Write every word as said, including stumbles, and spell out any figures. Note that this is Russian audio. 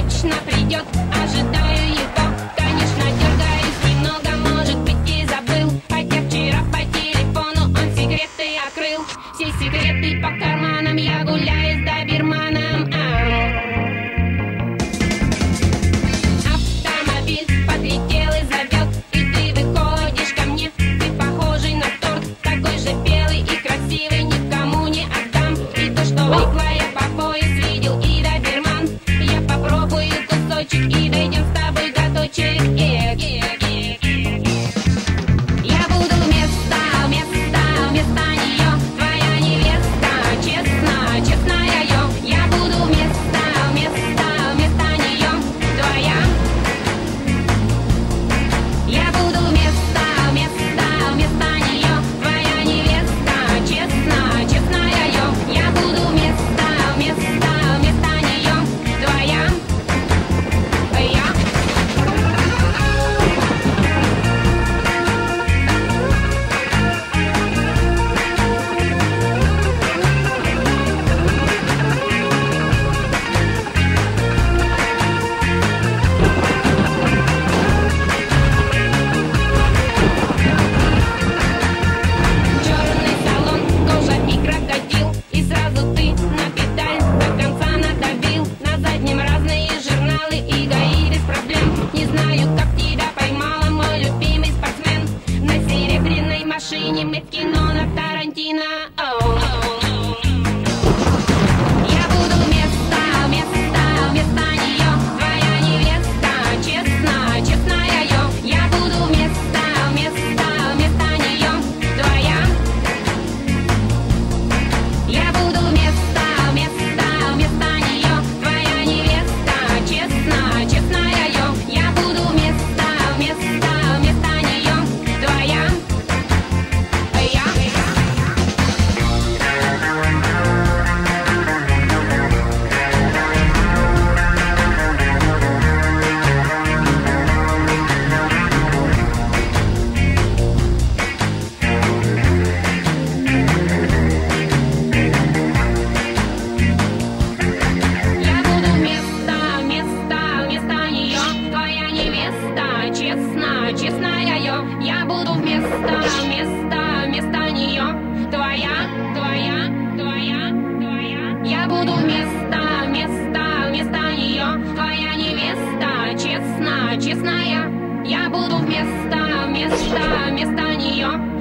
точно придет, ожидаю его. Конечно, дергаюсь немного, может быть, и забыл. Хотя вчера по телефону он секреты открыл. Все секреты по карманам, я гуляю с доберманом. Автомобиль подлетел и зовет, и ты выходишь ко мне. Ты похожий на торт, такой же белый и красивый, никому не отдам. И то, что влипла я по пояс, видел и доберман. Я попробую кусочек и дойдем с тобой до точек. Э, э, э, э. Я буду вместо, вместо, вместо нее твоя невеста, честно, честная я. Я буду вместо, вместо, вместо нее твоя. Я буду вместо, вместо, вместо нее твоя невеста, честно, честная я. Я буду вместо, вместо, вместо нее твоя. Я. Черный салон, кожа и крокодил, и сразу ты на педаль до конца надавил. На заднем разные журналы и ГАИ без проблем. Не знаю, как тебя поймала, мой любимый спортсмен. На серебряной машине мы в кино на Тарантино. Оу. Я буду вместо, вместо, вместо нее твоя невеста, честно, честная я. Я буду вместо, вместо, вместо нее твоя. Я буду вместо, вместо, вместо нее твоя невеста, честно, честная я. Я буду вместо, вместо, вместо нее твоя. Я. Я буду вместо, вместо, вместо нее твоя невеста, честно, честная я. Я буду вместо, вместо, вместо нее твоя, твоя, твоя, твоя. Я буду вместо, вместо, вместо нее твоя невеста, честно, честная. Я буду вместо, вместо, вместо нее